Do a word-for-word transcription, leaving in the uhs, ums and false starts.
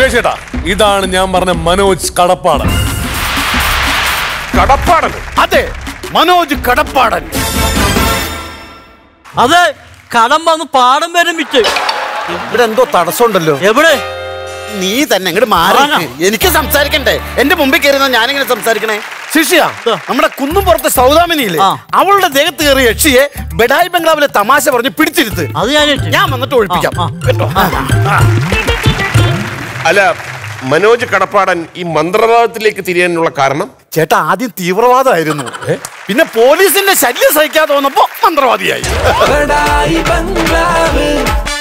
സുരേഷ് ഏട്ടാ, ഇതാണ് ഞാൻ പറഞ്ഞ മനോജ് കടപ്പാടൻ. കടപ്പാടൻ? അതെ, മനോജ് കടപ്പാടൻ. അതെ, കടം വന്ന് പാടം വരെ വിറ്റ്. ഇവിടെ എന്തോ തടസ്സമുണ്ടല്ലോ. എവിടെ? നീ തന്നെ അങ്ങോട്ട് മാറാ. എനിക്ക് സംസാരിക്കണ്ടേ? എന്റെ മുമ്പിൽ കയറുന്ന ഞാനെങ്ങനെ സംസാരിക്കണേ? ശിഷ്യ, നമ്മുടെ കുന്നുംപുറത്തെ സൗദാമിനിയില്ലേ, അവളുടെ ദേഹത്ത് കയറിയ യക്ഷിയെ ബഡായി ബംഗ്ലാവിലെ തമാശ പറഞ്ഞ് പിടിച്ചിരുത്ത്. അത് ഞാൻ ഞാൻ വന്നിട്ട് ഒഴിപ്പിക്കാം കേട്ടോ. അല്ല, മനോജ് കടപ്പാടൻ ഈ മന്ത്രവാദത്തിലേക്ക് തിരിയാനുള്ള കാരണം? ചേട്ടാ, ആദ്യം തീവ്രവാദമായിരുന്നു, പിന്നെ പോലീസിന്റെ ശല്യം സഹിക്കാതെ വന്നപ്പോ മന്ത്രവാദിയായി.